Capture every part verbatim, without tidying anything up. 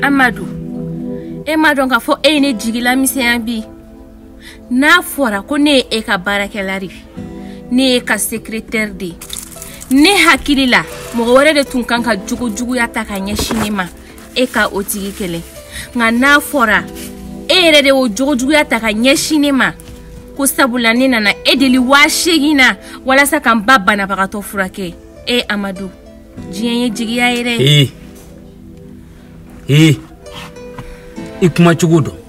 Amadou e ma don ka fo e ne jigila misɛnya bi n'a fɔra ko ne e ka baarakɛla ne e ka secrétaire de ne hakili la mɔgɔ wɛrɛ de tun kan ka jugu juguya ta ka ɲɛsin ne ma e ka o tigi kɛlɛ nka n'a fɔra e yɛrɛ de o jugu juguya ta ka ɲɛsin ne ma ko sabula ne nana e deli wa segin na walasa ka n ba banabagatɔ furakɛ e Amadou diɲɛ ye jigiya yɛrɛ eh eh i kuma cogo dɔn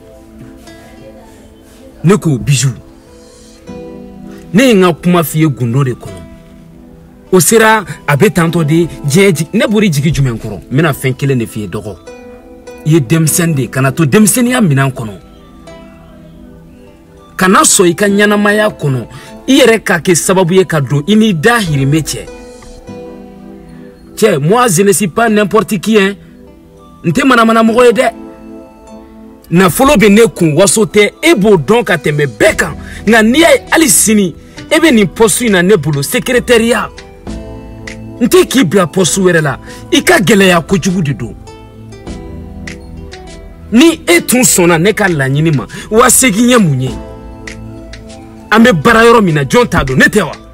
ne ko Bijou ne ye n ka kuma f'i ye gundo de kɔnɔ o sera a bɛ tantɔ de diɲɛ ne bɔra jigi jumɛn kɔrɔ n bɛna fɛn kelen de f'i ye dɔgɔ i ye denmisɛn de kana to denmisɛnniya minɛn kɔnɔ kana sɔn i ka ɲɛnamaya kɔnɔ i yɛrɛ ka kɛ sababu ye ka don i ni dahirimɛ cɛ cɛ moi je ne suis pas n'importe qui hein n tɛ manamana mɔgɔ ye dɛ nafolo bɛ ne kun waso tɛ e b'o dɔn ka tɛmɛ bɛɛ kan nka n'i y'a ye hali sini e bɛ nin poste in na ne bolo secrétariat n tɛ k'i bila poste wɛrɛ la i ka gɛlɛya kojugu de don ni e tun sɔnna ne ka laɲini ma wa segin ye mun ye an bɛ baara yɔrɔ min na jɔn t'a dɔn ne tɛ wa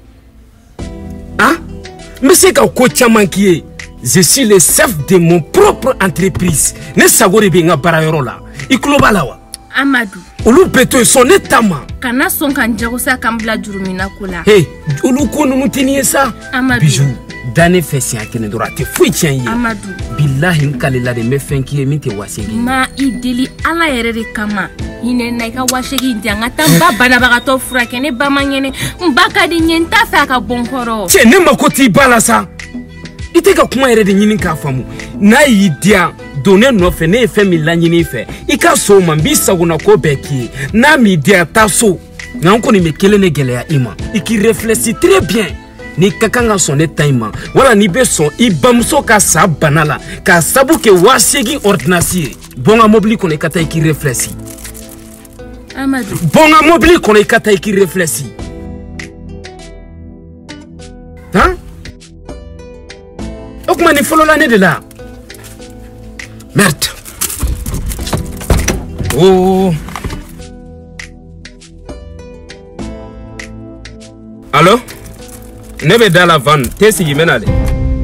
ah n bɛ se ka ko caman k'i ye je suis le chef de mon propre entreprise ne sago de bɛ n ka baara yɔrɔ la i tulo b'a la wa Amadou olu bɛɛ to yen sɔn ne ta ma kana sɔn ka n jagosa ka n bila jurumina ko la he olu ko ninnu tɛ nin ye sa Amadou Bijou da ne fɛ siɲɛ kelen dɔrɔn a tɛ foyi tiɲɛ i ye Amadou bilahi n kalela de n bɛ fɛn k'i ye min tɛ wasegi ma i deli ala yɛrɛ de kama hinɛ na i ka wasegi di an ka taa n ba banabagatɔ furakɛ ne ba ma ŋɛnɛ n ba ka di n ye n t'a fɛ a ka bɔ n kɔrɔ cɛ ne mako t'i ba la sa i tɛ ka kuma yɛrɛ de ɲini k'a faamu n'a y'i diya don ne nɔfɛ ne ye fɛn min laɲini i fɛ i ka so ma n b'i sagona ko bɛɛ k'i ye n'a m'i diya taa so nka n kɔni bɛ kelen de gɛlɛya i ma i k'i réfléchis très bien n'i ka kan ka sɔn ne ta in ma wala n'i bɛ sɔn i bamuso ka sa bana la k'a sabu kɛ waa seegin ordonnance ye bɔ n ka mobili kɔnɔ i ka taa i k'i réfléchis Amadou bɔ n ka mobili kɔnɔ i ka taa i k'i réfléchis han o tuma nin fɔlɔla ne de la merde oh allo ne bɛ da la van tɛ sigi n bɛ na de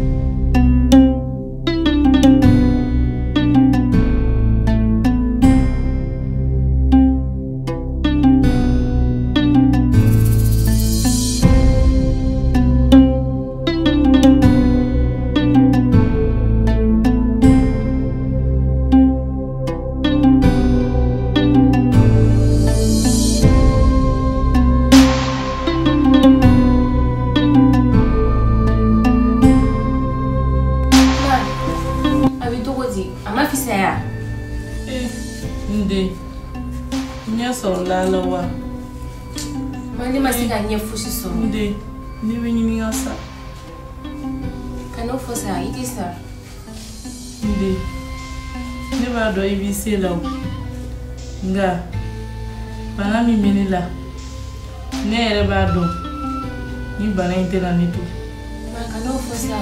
nga bana mi meni la ne yɛrɛ b'a dɔn ni bana in tɛ na ne to ma kana o fɔ sa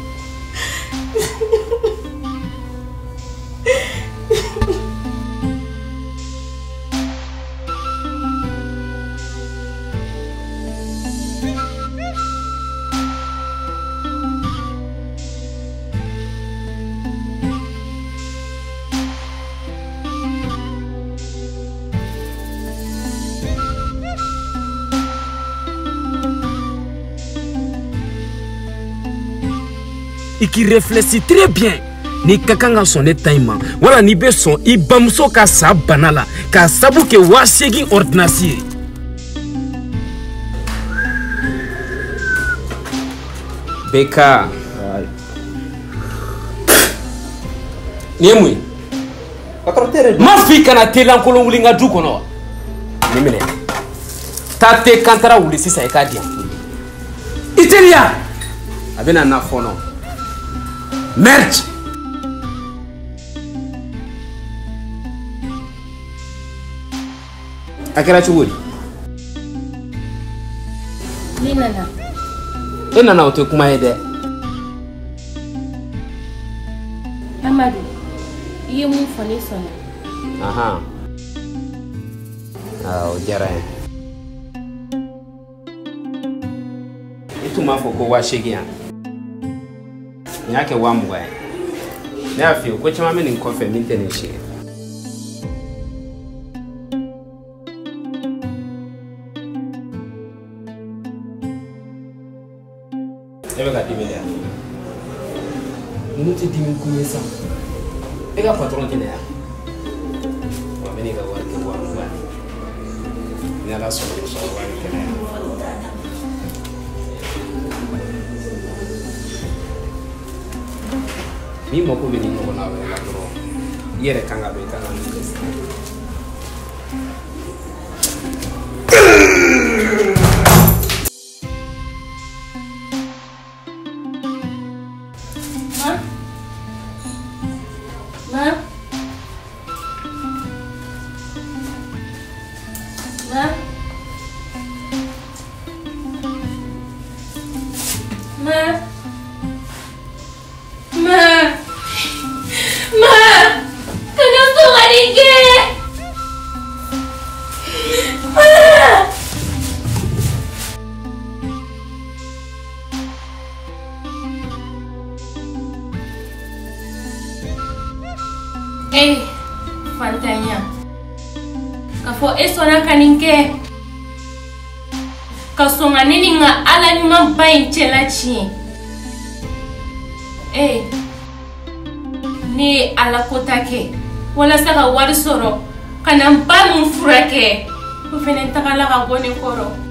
i k'i réfléchis très bien n'i ka kan ka sɔn ne ta in ma wala n'i bɛ sɔn i bamuso ka sa bana la k'a sabu kɛ waa seegin ordonnance ye Beka nin ye mun ye ma f'i kana telankolon wuli n ka du kɔnɔ wa nin minɛ taa te kantara wuli sisan i k'a di yan i teliya a bɛna na fɔnɔ merde a kɛra cogo di ne nana e nana o tɛ kuma ye dɛ Amadou i ye mun fɔ ne sɔnna. Ahan. Ah, o diyara n ye. I tun b'a fɔ ko waa seegin yan. N y'a kɛ waa mugan ye. Ne y'a f'i ye ko caman bɛ nin kɔfɛ min tɛ nin si ye. E bɛ ka dimi de yan. Ninnu tɛ dimi kun ye san. E ka patron tɛ ne yan. Wa n bɛ n'i ka wari kɛ waa mugan ye. Ni Ala sɔnna i bɛ sɔrɔ wari kɛnɛ yan. N'i mako bɛ nin ɲɔgɔnna wɛrɛ la dɔrɔn i yɛrɛ kan ka dɔn i kan ka min kɛ. Ma? Ma? Ma? Ma? Ma? Kana tumaringe? Ma? Eh, fantanya. Kafo esona kaninke. Kasonga nini nga ala nyuma bayin chela chi. Eh. Ni ala kotake. Wala saka wari soro. Kana mba mfurake. Ufene takala ka goni koro.